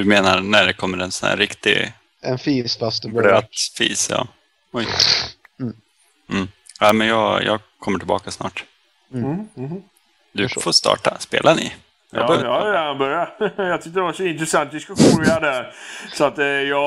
Du menar när det kommer en sån här riktig... En fis fast det blöt fis, ja. Oj. Ja, men jag kommer tillbaka snart. Du får starta. Spelar ni? Jag har redan börjat. Jag tyckte det var så intressant diskussion vi hade. Så att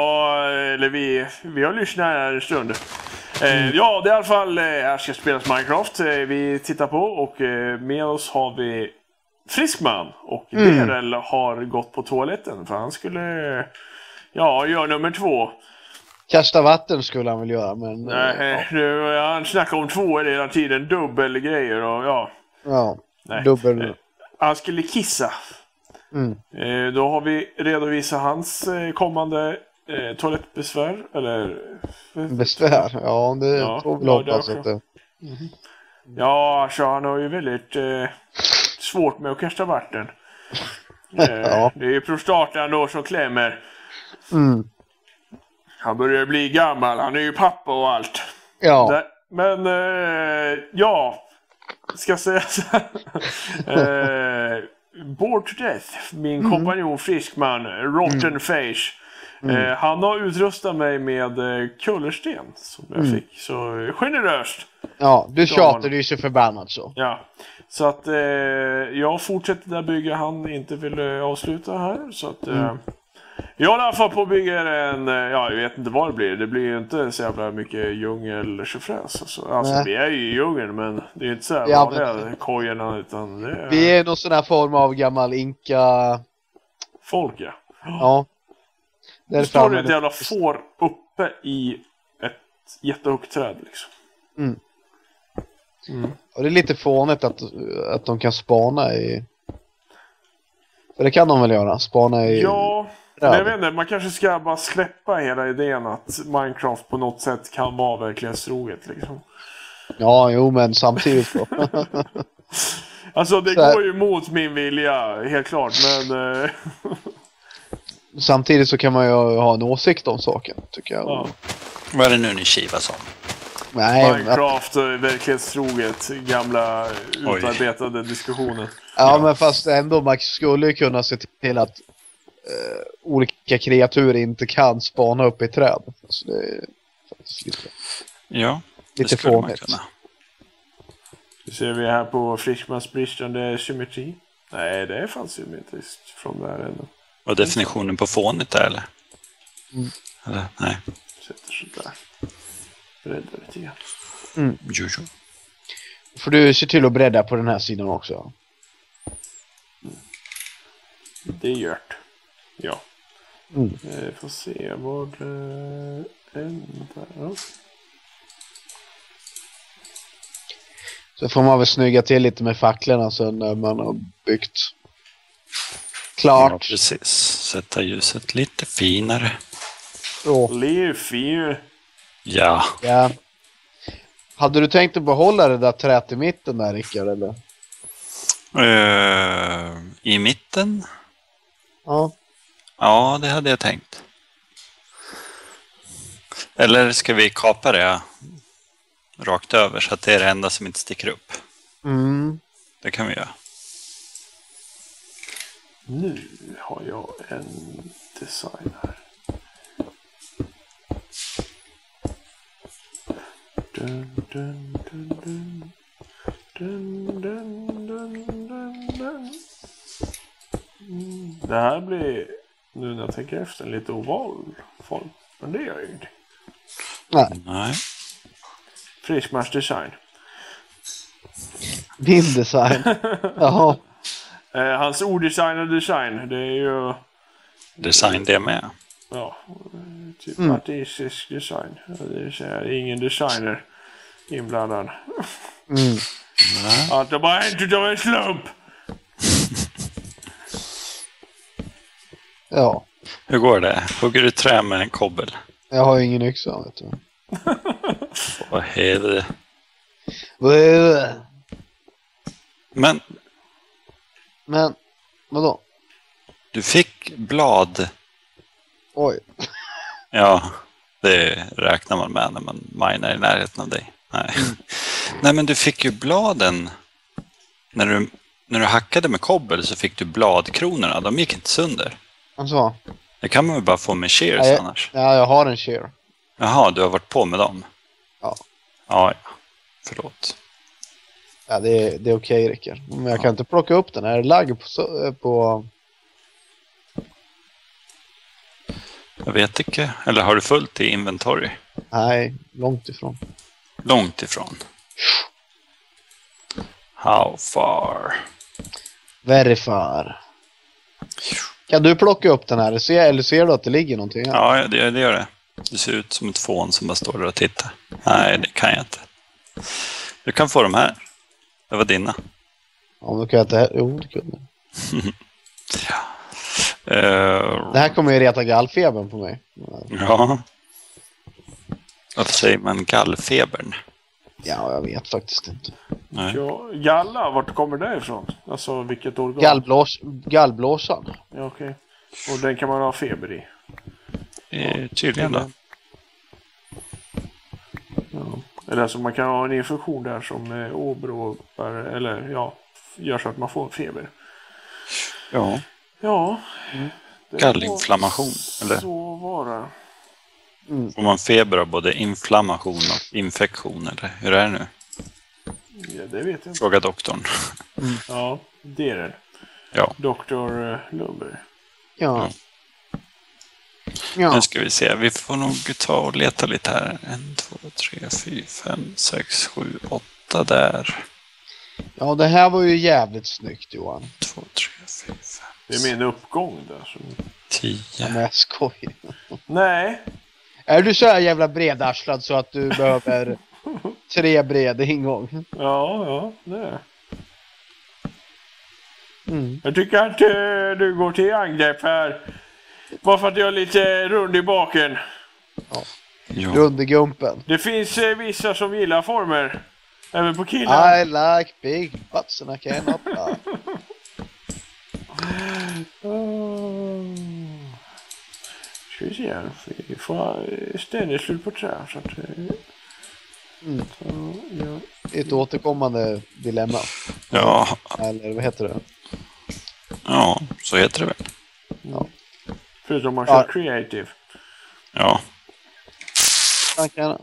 vi har lyssnat här en stund. Ja, det är i alla fall här ska spelas Minecraft. Vi tittar på och med oss har vi Friskman. Och Berel har gått på toaletten för han skulle göra nummer 2. Kasta vatten skulle han väl göra, men... Nej, han snackar om 2 hela tiden. Dubbelgrejer och Ja, nej. dubbel... Han skulle kissa. Då har vi redovisat hans kommande toalettbesvär. Eller... Besvär? Ja, det tror vi hoppas att det... Ja, alltså han har ju väldigt svårt med att kasta vatten. Det är ju prostatan då som klämmer. Han börjar bli gammal, han är ju pappa och allt. Ja. Men ska säga så här. Bored to Death, min kompanjon Friskman, Rotten Face. Han har utrustat mig med kullersten som jag fick så generöst. Ja, du tjatade ju så förbannat så. Ja, så att jag fortsätter där bygga han inte vill avsluta här. Så att jag är i alla fall på att bygga en, jag vet inte vad det blir. Det blir ju inte så jävla mycket djungeltjofräs. Alltså vi är ju i djungeln, men det är inte så här vanliga kojerna, utan det är... Vi är någon sån här form av gammal inka... Folk, ja. Ja. Det står det ett jävla får uppe i ett jättehögt träd liksom. Och det är lite fånigt att de kan spana i... För det kan de väl göra, spana i... Ja, men jag vet inte, man kanske ska bara släppa hela idén att Minecraft på något sätt kan vara verklighetstroget liksom. Ja, jo, men samtidigt då. Alltså det går ju mot min vilja, helt klart, men... Samtidigt så kan man ju ha en åsikt om saken, tycker jag. Ja. Vad är det nu ni kivas om? Nej, Minecraft verklighetstroget, gamla utarbetade diskussioner. Ja, men fast ändå man skulle ju kunna se till att olika kreatur inte kan spana upp i träd. Så det är faktiskt lite fånigt. Nu ser vi här på Friskmans bristande symmetri. Nej, det är fan symmetriskt från där ännu. Vad är definitionen på fånigt där, eller? Eller, nej. Sätter sådär. Bredda lite grann. Jo. Får du se till att bredda på den här sidan också. Det är gjort. Ja. Får se vad det ändrar. Så får man väl snygga till lite med facklorna sen när man har byggt klart. Ja, precis. Sätta ljuset lite finare. Lite finare. Ja. Hade du tänkt att behålla det där träet i mitten där, Rickard, eller? I mitten? Ja. Ja, det hade jag tänkt. Eller ska vi kapa det rakt över så att det är det enda som inte sticker upp? Det kan vi göra. Nu har jag en design här. Det här blir, nu när jag tänker efter, en lite oval form. Men det gör ju ingenting. Nej. Friskmans design. Min design. Jaha. Hans odesignade design, det är ju... Design det med. Ja, typ artistisk design. Det vill säga ingen designer inblandad. Att det bara inte av en slump. Ja. Hur går det? Hugger du trä med en kobbel? Jag har ingen yxa, vet du. Vad helvete. Men, vadå? Du fick blad. Oj. Ja, det räknar man med när man minar i närheten av dig. Nej. Nej, men du fick ju bladen. När du hackade med kobbel så fick du bladkronorna. De gick inte sönder. Alltså. Det kan man väl bara få med shares annars. Ja, jag har en share. Jaha, du har varit på med dem? Ja. Ja. Förlåt. Ja, det är okej, Rickard. Men jag kan inte plocka upp den här lagg på... Jag vet inte. Eller har du fullt i inventory? Nej, långt ifrån. Långt ifrån. How far? Very far. Kan du plocka upp den här? Eller ser du att det ligger någonting här? Ja, det gör det. Det ser ut som ett fån som bara står där och tittar. Nej, det kan jag inte. Du kan få de här. Det var dina. Ja, men kan jag inte... Jo, det kunde. Ja. Det här kommer ju reta gallfebern på mig. Ja. Varför säger man gallfebern? Ja, jag vet faktiskt inte. Nej. Ja, galla, vart kommer det ifrån? Alltså vilket organ? Gallblåsan. Ja, okej. Och den kan man ha feber i. Tydligen då. Ja. Eller så man kan ha en infektion där som åberopar, eller ja, gör så att man får feber. Ja. Ja. Gallinflammation, eller? Så var det. Får man feber av både inflammation och infektion, eller hur är det nu? Ja, det vet jag inte. Fråga doktorn. Ja, det är det. Ja. Doktor Lundberg. Ja. Nu ska vi se. Vi får nog ta och leta lite här. 1, 2, 3, 4, 5, 6, 7, 8 där. Ja, det här var ju jävligt snyggt, Johan. 2, 3, 4, 5. Det är min uppgång där. Så... 10. Ja, men jag skojar. Nej. Är du så här jävla bredasslad så att du behöver 3 bred ingång? Ja, det är. Jag tycker att du går till angrepp här. Bara för att jag är lite rund i baken. Ja. Rund i gumpen. Det finns vissa som gillar former. Även på killar. I like big butts and I cannot lie. Ska vi se här. Vi får ständigt slut på trä. Så att, Ett återkommande dilemma. Ja. Eller vad heter det? Ja, så heter det väl. Ja. Förutom man kör creative. Ja. Tankarna.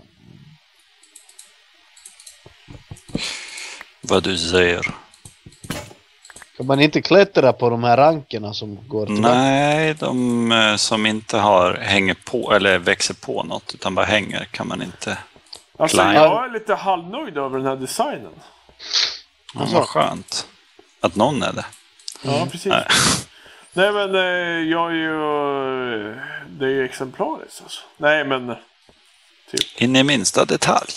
Vad du säger. Kan man inte klättra på de här rankerna som går till? Nej, de som inte hänger på eller växer på något utan bara hänger kan man inte. Alltså jag är lite halvnöjd över den här designen. Ja, vad skönt. Att någon är det. Ja, precis. Nej men jag är ju... Det är ju exemplariskt alltså. Nej men... Typ. In i minsta detalj.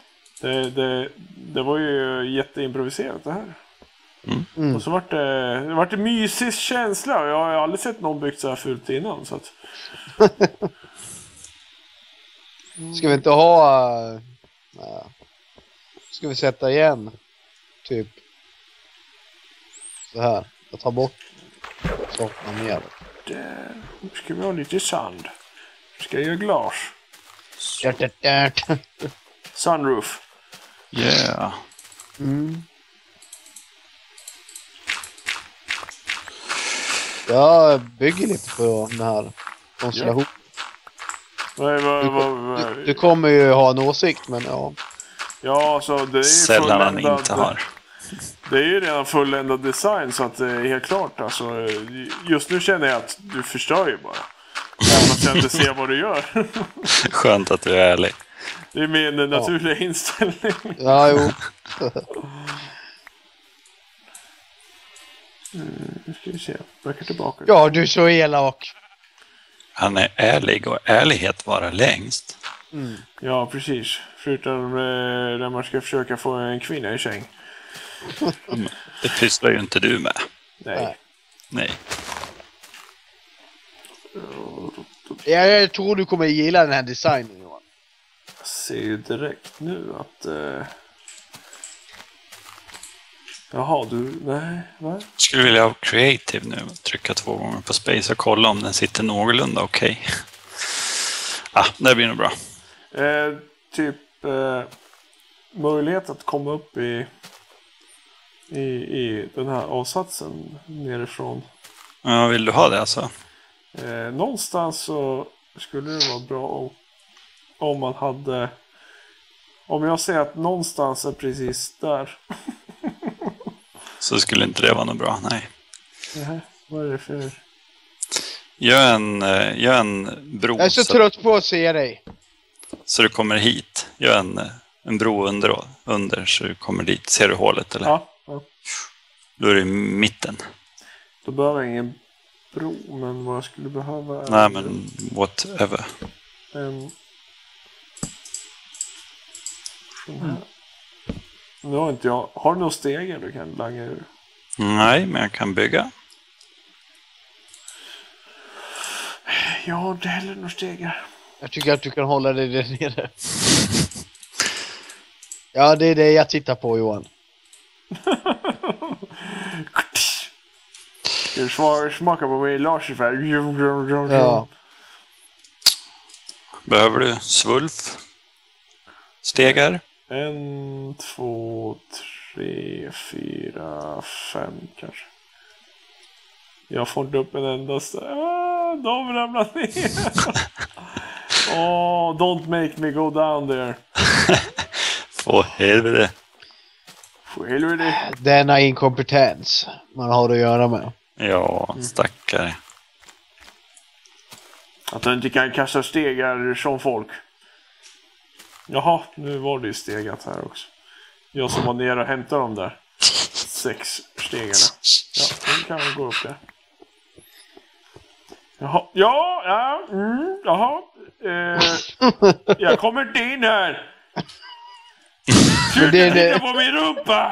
Det var ju jätteimproviserat det här. Mm. Och så vart det mysig känsla. Jag har aldrig sett någon byggt så här fult innan. Så att... Ska vi inte ha... Ska vi sätta igen? Typ... Så här. Jag tar bort... Saknar mer. Nu ska vi ha lite sand. Nu ska jag göra glas. Sunroof. Yeah. Jag bygger lite på den här konstellationen. Du kommer ju ha en åsikt, men ja. Ja, så det är ju sällan han inte har. Det är ju redan fulländad design så att det är helt klart. Alltså, just nu känner jag att du förstör ju bara. Man ska inte se vad du gör. Skönt att du är ärlig. Det är min naturliga inställning. Ja, jo. Nu ska vi se. Backa tillbaka. Ja, du är så elak. Han är ärlig och ärlighet vara längst. Ja, precis. Förutom när man ska försöka få en kvinna i säng. Det pysslar ju inte du med. Nej. Jag tror du kommer gilla den här designen, Johan. Jag ser ju direkt nu att... Jaha, nej, va? Skulle vilja ha creative nu. Trycka 2 gånger på space och kolla om den sitter någorlunda okej. Det blir nog bra. Möjlighet att komma upp i den här avsatsen nerifrån. Ja, vill du ha det alltså? Någonstans så skulle det vara bra om man hade... Om jag säger att någonstans är precis där. Så skulle inte det vara något bra, nej. Nej, vad är det för... Gör en bro. Jag är så trött på att se dig. Så du kommer hit. Gör en bro under så du kommer dit. Ser du hålet eller? Ja. Då är det i mitten. Då behöver jag ingen bro, men vad jag skulle behöva är... Nej, men whatever. En... Sån här. Nu har inte jag... Har du några stegar du kan langa ur? Nej, men jag kan bygga. Jag har inte heller några stegar. Jag tycker att du kan hålla dig där nere. Ja, det är det jag tittar på, Johan. Du smakar på mig laserfärg. Ja. Behöver du svulf? Stegar? 1, 2, 3, 4, 5 kanske. Jag får inte upp en endaste. De ramlar ner. Don't make me go down there. Få helvete. Denna inkompetens man har att göra med. Ja, stackare. Att du inte kan kasta stegar som folk. Jaha, nu var det ju stegat här också. Jag som var nere och hämtade dem där 6 stegarna. Ja, den kan gå upp där. Jaha, jaha. Jag kommer inte in här. Sluta titta på min rumpa.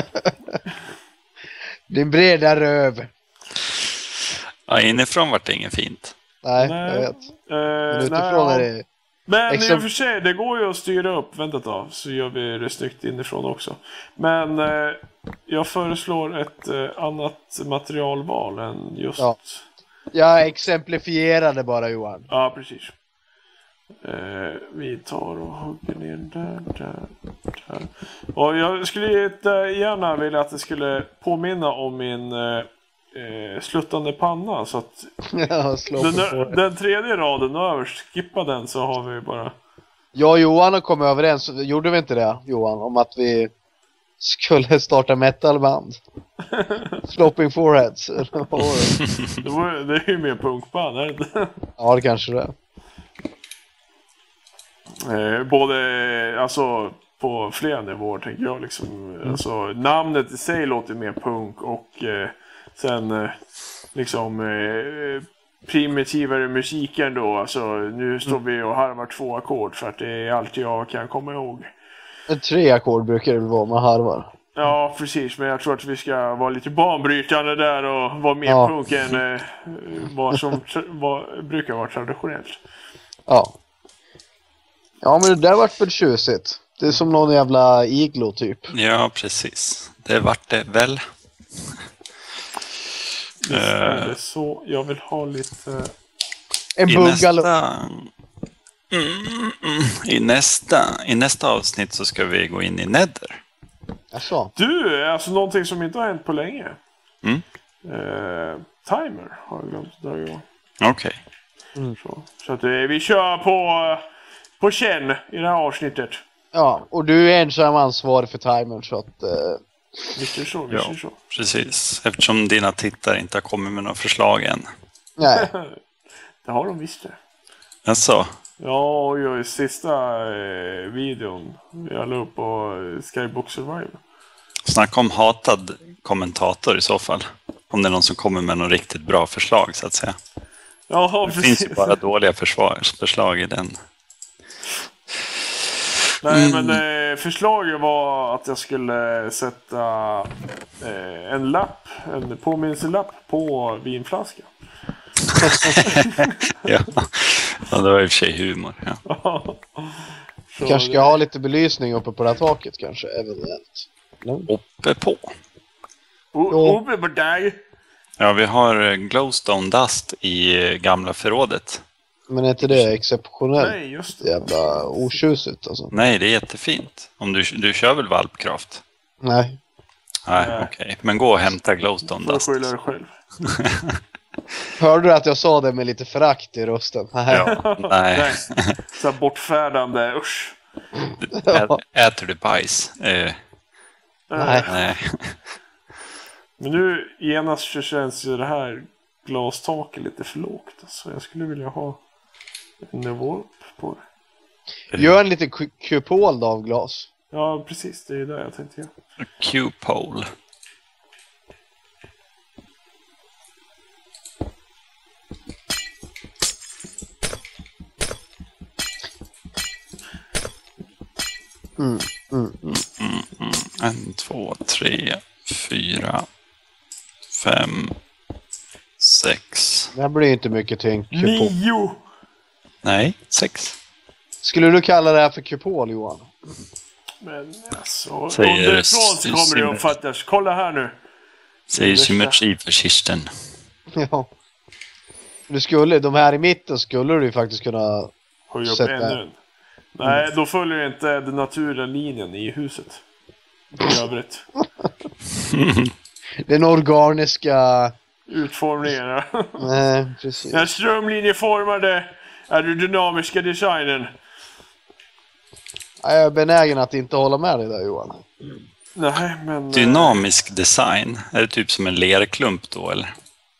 Din breda röv. Ja, inifrån vart det inget fint. Nej, jag vet. Men utifrån är det... Men i och för sig, det går ju att styra upp. Vänta ett tag, så gör vi det snyggt inifrån också. Men jag föreslår ett annat materialval än just... Ja. Jag exemplifierade bara, Johan. Ja, precis. Vi tar och hugger ner där. Och jag skulle gärna vilja att det skulle påminna om min sluttande panna. Så att den tredje raden överst, skippa den så har vi bara... Jag och Johan har kommit överens, gjorde vi inte det, Johan? Om att vi skulle starta metalband. Sloping Foreheads. Det är ju mer punkband, är det inte? Ja, det kanske det är. Både, alltså på flera nivåer tänker jag liksom. Alltså, namnet i sig låter mer punk och sen liksom primitivare musiken då. Alltså nu står vi och harvar 2 ackord för att det är allt jag kan komma ihåg. 3 ackord brukar det vara med harvar. Ja, precis. Men jag tror att vi ska vara lite banbrytande där och vara mer punk än vad som brukar vara traditionellt. Ja. Ja, men det där vart väl tjusigt. Det är som någon jävla iglo typ. Ja, precis. Det vart det väl. Så jag vill ha lite... En bungalow. I nästa avsnitt så ska vi gå in i Nether. Jaså? Du, alltså någonting som inte har hänt på länge. Timer har jag glömt att dra igång. Okej. Så att vi kör på känn i det här avsnittet. Ja, och du är ensam ansvarig för timern så att... Visst är så. Precis. Eftersom dina tittare inte har kommit med några förslag än. Nej. Det har de visst det. Jaså? Ja, och jag i sista videon jag la upp på Skybox Survival. Snacka om hatad kommentator i så fall. Om det är någon som kommer med någon riktigt bra förslag så att säga. Ja, det finns ju bara dåliga förslag i den. Nej, men förslaget var att jag skulle sätta en påminnelselapp på vinflaskan. Ja, det var i och för sig humor. Ja. Kanske ska ha lite belysning uppe på det här taket kanske, eventuellt. Uppe på? Uppe på dig? Ja, vi har glowstone dust i gamla förrådet. Men är inte det exceptionellt? Nej, just det. Jävla otjusigt alltså. Nej, det är jättefint. Om du kör väl valpkraft? Nej. Nej, okej. Men gå och hämta glowstone dust. Du får skylla dig själv. Hörde du att jag sa det med lite förakt i rösten? Ja, nej. Så bortfärdande, usch. Äter du bajs? Nej. Men nu genast så känns ju det här glastaket lite för lågt. Så jag skulle vilja ha en nivå upp på det. Gör en liten kupol av glas. Ja, precis. Det är det jag tänkte göra. Q-pole. En, två, tre, 4, 5, 6. Det blir inte mycket till en kupol. 9! Nej, 6. Skulle du kalla det här för kupol, Johan? Men alltså, Säger underifrån så kommer det uppfattas. Kolla här nu. Säger symmetri för kisten. Ja. De här i mitten skulle du ju faktiskt kunna höja upp ännu. Nej, då följer inte den naturliga linjen i huset. I övrigt. Den organiska utformningen. Nej, precis. Den strömlinjeformade aerodynamiska designen. Jag är benägen att inte hålla med dig där, Johan. Nej, men... Dynamisk design? Är det typ som en lerklump då, eller?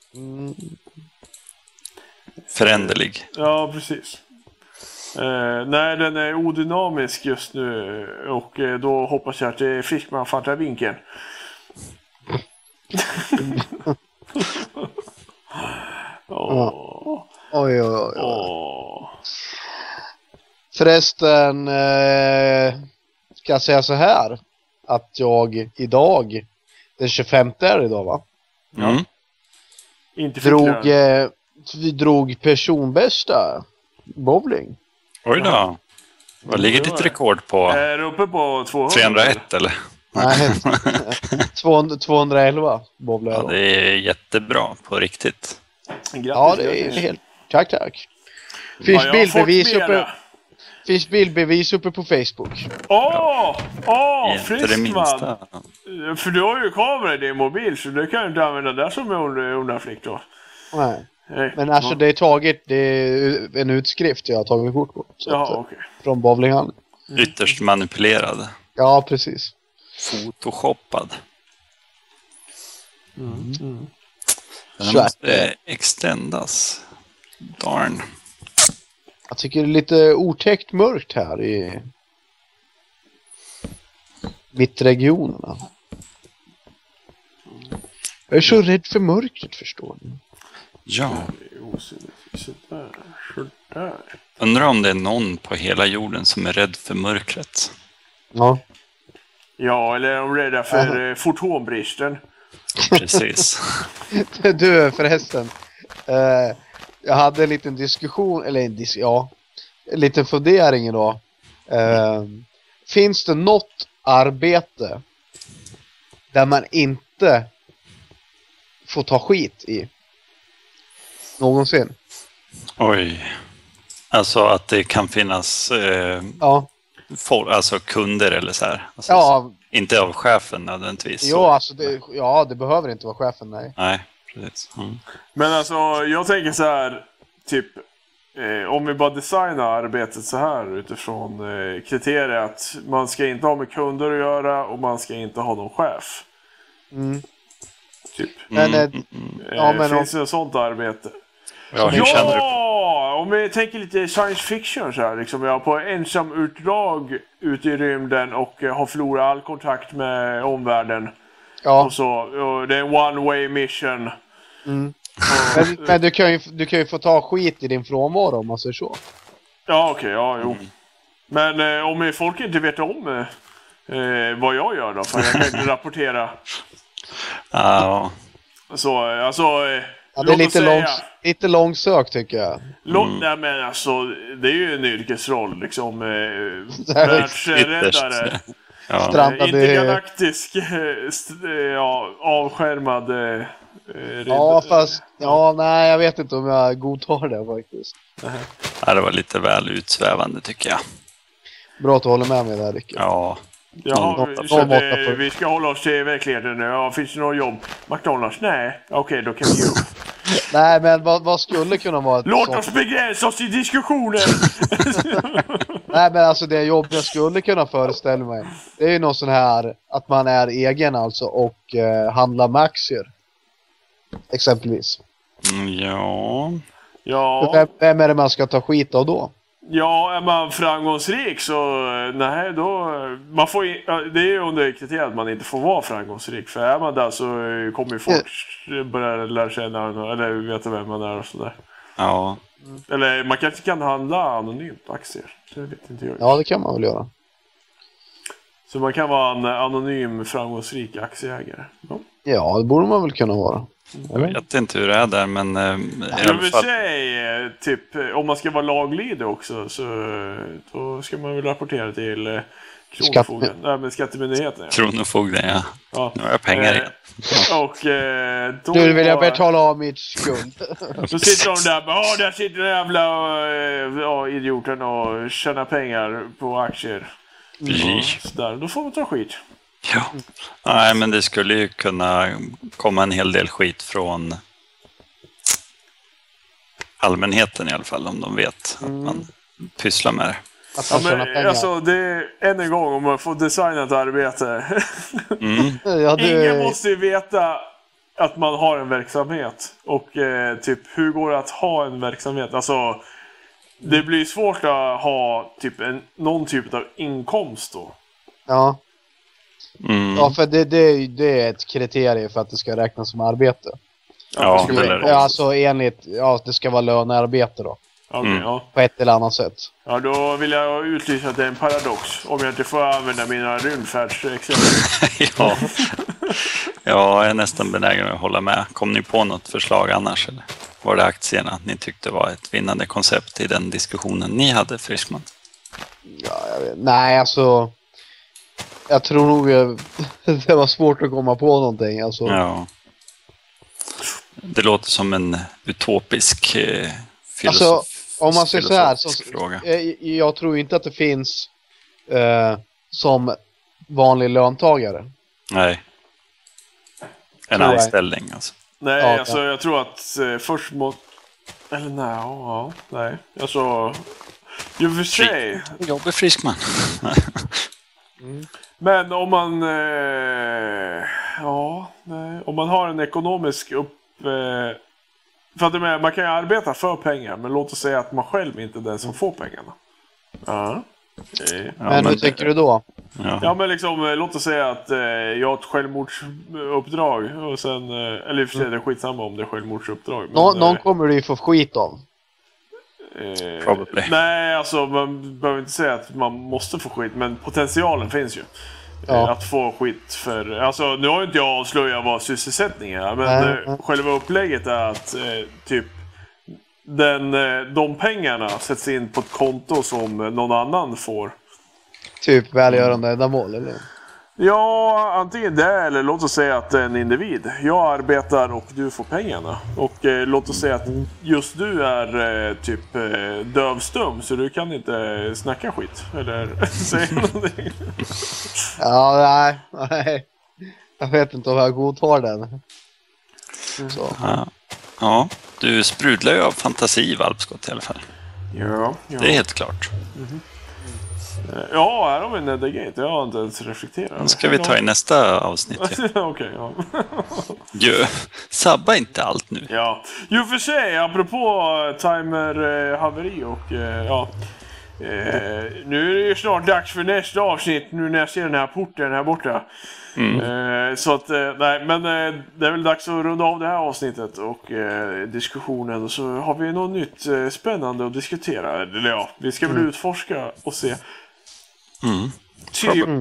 Föränderlig. Ja, precis. Nej, den är odynamisk just nu. Och då hoppas jag att det är Fiskman fattar vinkeln. Oj. Förresten ska jag säga så här att jag idag, den 25 är det idag, va? Mm. Inte vi drog personbästa bowling. Oj då. Vad ligger ditt rekord på? Är det uppe på 200? 301 eller? Nej, 211 bowlar. Ja, det är jättebra på riktigt. Grattis, ja, det är helt... Tack. Finns bildbevis uppe på Facebook. Friskman! För du har ju kamera i din mobil, så du kan ju inte använda det som undanflykt då. Nej. Men alltså det är en utskrift jag har tagit kort på. Okay. Från bowlinghallen. Ytterst manipulerad. Ja, precis. Photoshoppad. Den måste extendas. Darn. Jag tycker det är lite otäckt mörkt här i mittregionerna. Jag är så rädd för mörkret, förstår ni. Ja. Undrar om det är någon på hela jorden som är rädd för mörkret. Ja. Ja, eller är de rädda för fotonbristen. Precis. Du, förresten. Jag hade en liten diskussion, eller en liten fundering idag. Finns det något arbete där man inte får ta skit i? Någonsin? Oj. Alltså att det kan finnas alltså kunder eller så här. Alltså, inte av chefen nödvändigtvis. Ja, alltså det behöver inte vara chefen, nej. Nej, precis. Men alltså, jag tänker så här, typ, om vi bara designar arbetet så här utifrån kriterier att man ska inte ha med kunder att göra och man ska inte ha någon chef. Typ. Finns det ett sånt arbete? Ja, hur känner du? Om vi tänker lite science fiction så här, liksom, jag på ensam utdrag ute i rymden och har förlorat all kontakt med omvärlden. Ja. Och det är en one-way mission. Men du kan ju få ta skit i din frånvaro om man säger så. Ja, okej, jo. Men om folk inte vet om vad jag gör då, för jag kan inte rapportera. Ja. Så, alltså... det är lite långsökt tycker jag. Nej, men alltså, det är ju en yrkesroll liksom. Världsräddare. Intergalaktisk avskärmad nej, jag vet inte om jag godtar det faktiskt. Ja, det var lite väl utsvävande tycker jag. Bra att du håller med mig där, Rickard. Ja. Vi ska hålla oss till verkligheten nu. Finns det något jobb? McDonalds? Nej. Okej, då kan vi ju. Nej, men vad skulle kunna vara ett Låt oss begränsa oss i diskussionen! Nej, men alltså det jobb jag skulle kunna föreställa mig, det är ju någon sån här att man är egen alltså och handlar med aktier. Exempelvis. Ja. Vem är det man ska ta skit av då? Ja, är man framgångsrik så nej, då man får det är ju under kriteriet att man inte får vara framgångsrik, för är man där så kommer ju folk börja lära känna eller veta vem man är och sådär. Ja. Eller man kanske kan handla anonymt aktier. Det vet inte jag. Ja, det kan man väl göra. Så man kan vara en anonym framgångsrik aktieägare. Ja, det borde man väl kunna vara. Jag vet inte hur det är där, men jag vill säga, typ, om man ska vara laglydig också, så då ska man väl rapportera till Kronofogden. Nej, men Skattemyndigheten. Ja. Kronofogden, ja. Nu har jag pengar igen. Och då du vill jag betala av mitt skuld. Så sitter de där, där sitter den jävla idioten och tjänar pengar på aktier. Så där, då får man ta skit. Ja, nej, men det skulle ju kunna komma en hel del skit från allmänheten i alla fall, om de vet att man pysslar med det. Ja, men, alltså, det är än en gång om man får designa ett arbete. Ingen måste ju veta att man har en verksamhet. Och typ, hur går det att ha en verksamhet? Alltså, det blir svårt att ha typ någon typ av inkomst då. Ja. Ja, för det är ett kriterium för att det ska räknas som arbete. Ja, alltså enligt, det ska vara lönearbete då. Okay, på ett eller annat sätt. Ja, då vill jag utlysa att det är en paradox om jag inte får använda mina rymdfärdsexempel. Ja, jag är nästan benägen att hålla med. Kom ni på något förslag annars? Eller var det aktierna ni tyckte var ett vinnande koncept i den diskussionen ni hade, Friskman? Ja, nej, alltså jag tror nog det var svårt att komma på någonting. Alltså. Ja. Det låter som en utopisk alltså, om man säger så här, jag tror inte att det finns som vanlig löntagare. Nej. En anställning alltså. Nej, alltså jag tror att först eller nej. Alltså ju för sig. Jag är Friskman. Men om man om man har en ekonomisk för att man kan ju arbeta för pengar, men låt oss säga att man själv inte är den som får pengarna. Men hur tänker du då? Ja, men liksom, låt oss säga att jag har ett självmordsuppdrag och sen, eller i och för sig det är skitsamma om det är självmordsuppdrag. Men, någon kommer du ju få skit av. Probably. Nej, alltså man behöver inte säga att man måste få skit, men potentialen finns ju. Att få skit för... Alltså, nu har ju inte jag avslöjat vad sysselsättning är, men själva upplägget är att typ de pengarna sätts in på ett konto som någon annan får. Typ välgörande ändamål, eller? Ja, antingen det eller låt oss säga att det är en individ. Jag arbetar och du får pengarna. Och låt oss säga att just du är typ dövstum, så du kan inte snacka skit. Eller säga någonting. Ja, nej. Jag vet inte om jag godtar den. Så. Ja, du sprudlar ju av fantasi, Valpskott, i alla fall. Ja. Det är helt klart. Ja, här har vi Nethergate. Jag har inte ens reflekterat. Den ska vi ta i nästa avsnitt. Okej, sabba inte allt nu. Ja, ju för sig, apropå timer-haveri och nu är det ju snart dags för nästa avsnitt, nu när jag ser den här porten här borta. Så att, nej, men det är väl dags att runda av det här avsnittet och diskussionen. Och så har vi något nytt spännande att diskutera. Eller ja, vi ska väl utforska och se. Typ,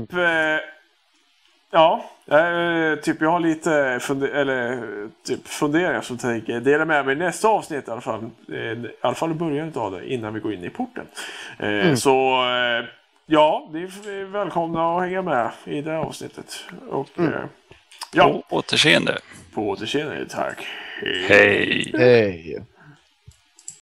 typ jag har lite funderingar som tänker dela med mig i nästa avsnitt i alla fall. I alla fall i början av det, innan vi går in i porten. Så ni är välkomna att hänga med i det här avsnittet. Och på återseende. På återseende, tack. Hej.